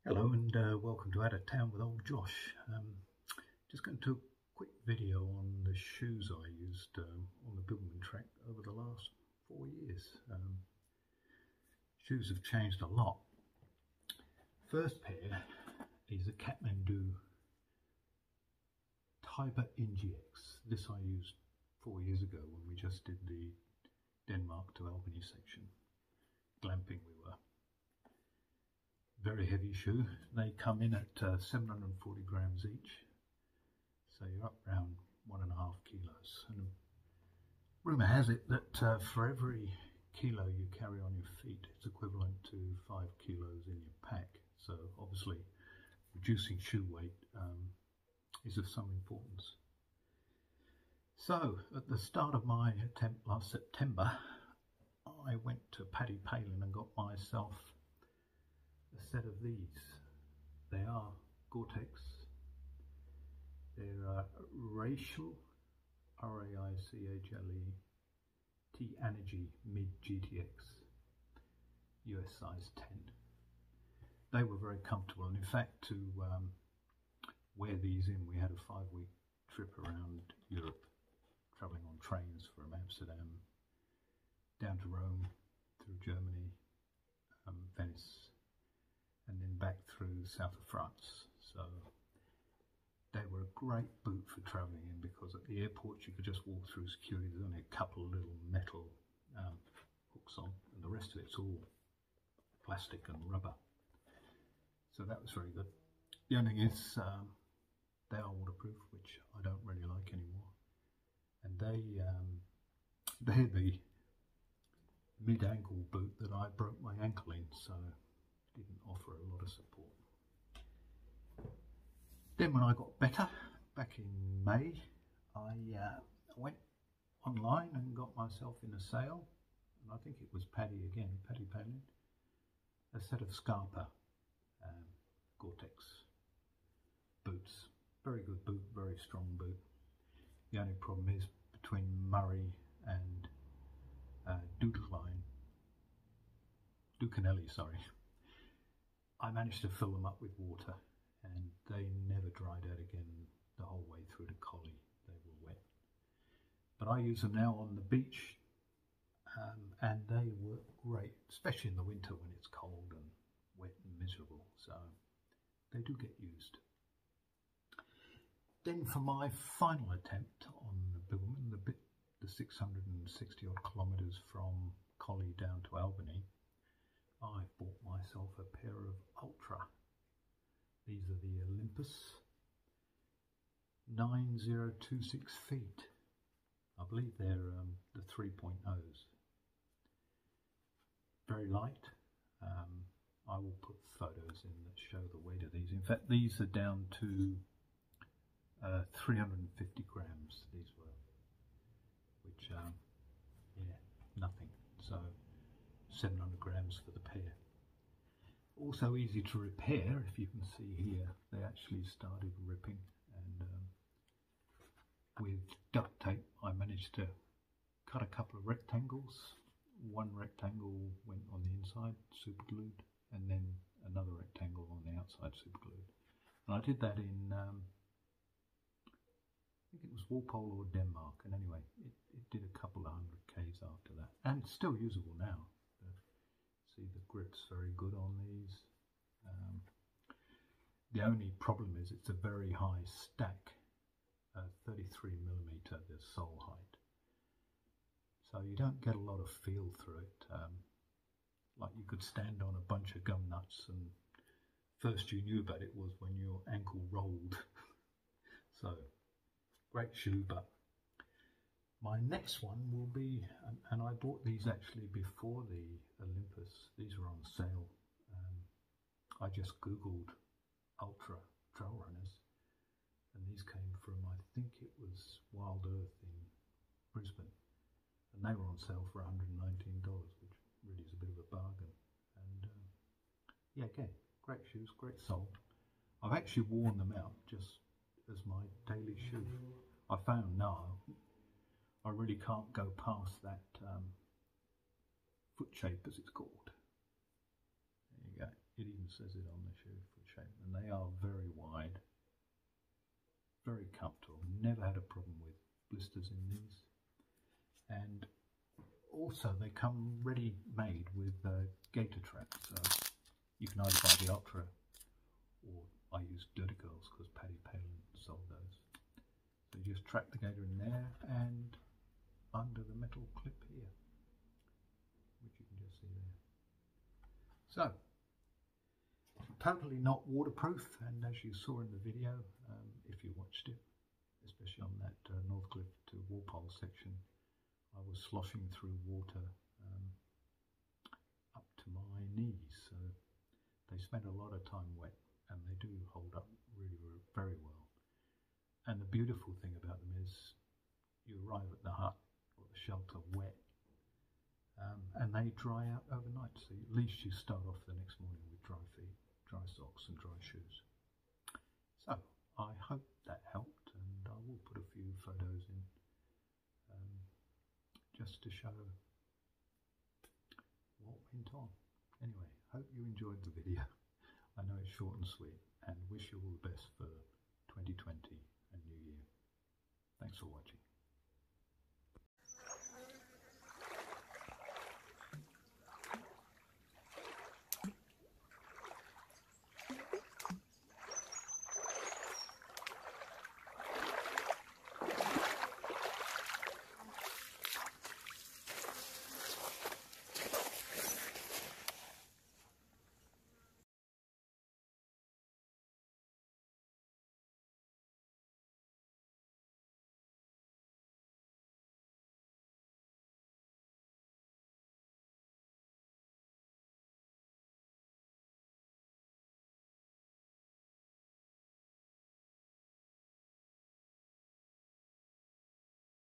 Hello and welcome to Out of Town with old Josh. Just going to do a quick video on the shoes I used on the Bibbulmun Track over the last 4 years. Shoes have changed a lot. First pair is a Kathmandu Tiber NGX. This I used 4 years ago when we just did the Denmark to Albany section. Glamping we were. Very heavy shoe. They come in at 740 grams each, so you're up around 1.5 kilos. And rumour has it that for every kilo you carry on your feet, it's equivalent to 5 kilos in your pack. So obviously reducing shoe weight is of some importance. So at the start of my attempt last September, I went to Paddy Palin and got myself a set of these. They are Gore-Tex. They're Raichel, R-A-I-C-H-L-E T-Energy Mid GTX, US size 10. They were very comfortable, and in fact to wear these in, we had a 5-week trip around Europe, travelling on trains from Amsterdam down to Rome, through Germany, Venice, and then back through south of France. So they were a great boot for travelling in, because at the airport you could just walk through security. There's only a couple of little metal hooks on, and the rest of it's all plastic and rubber. So that was very good. The only thing is they are waterproof, which I don't really like anymore. And they're the mid-ankle boot that I broke my ankle in, so didn't offer a lot of support. Then when I got better, back in May, I went online and got myself in a sale, and I think it was Paddy Palin, a set of Scarpa Gore-Tex boots. Very good boot, very strong boot. The only problem is between Murray and Ducanelli, I managed to fill them up with water, and they never dried out again the whole way through to Collie. They were wet. But I use them now on the beach, and they work great, especially in the winter when it's cold and wet and miserable. So they do get used. Then for my final attempt on the Bibbulmun, the 660 odd kilometres from Collie down to Albany, I bought myself a pair of Ultra. These are the Olympus 9026 feet. I believe they're the 3.0s. Very light. I will put photos in that show the weight of these. In fact, these are down to 350 grams, these were, which, yeah, nothing. So 700 grams for the pair. Also easy to repair. If you can see here, they actually started ripping, and with duct tape I managed to cut a couple of rectangles. One rectangle went on the inside, super glued, and then another rectangle on the outside, super glued. And I did that in I think it was Walpole or Denmark, and anyway, it did a couple of 100 k's after that, and it's still usable now. See, the grip's very good on these. The only problem is it's a very high stack, 33mm the sole height, so you don't get a lot of feel through it. Like you could stand on a bunch of gum nuts, and first you knew about it was when your ankle rolled. So great shoe. But my next one will be, and I bought these actually before the Olympus. These were on sale. I just googled Ultra trail runners, and these came from, I think it was Wild Earth in Brisbane, and they were on sale for $119, which really is a bit of a bargain. And yeah, again, great shoes, great sole. I've actually worn them out just as my daily shoe. I found now I really can't go past that foot shape, as it's called. There you go. It even says it on the shoe, foot shape, and they are very wide, very comfortable. Never had a problem with blisters in these. And also they come ready-made with gaiter tracks, so you can either buy the Ultra, or I use Dirty Girls because Paddy Palin sold those. So you just track the gaiter in there and under the metal clip here, which you can just see there. So, totally not waterproof, and as you saw in the video, if you watched it, especially on that Northcliffe to Walpole section, I was sloshing through water up to my knees, so they spend a lot of time wet, and they do hold up really, very well. And the beautiful thing about them is you arrive at the hut or the shelter wet, and they dry out overnight, so at least you start off the next morning with dry feet, dry socks and dry shoes. So I hope that helped, and I will put a few photos in just to show what went on. Anyway, hope you enjoyed the video. I know it's short and sweet, and wish you all the best for 2020 and New Year. Thanks for watching.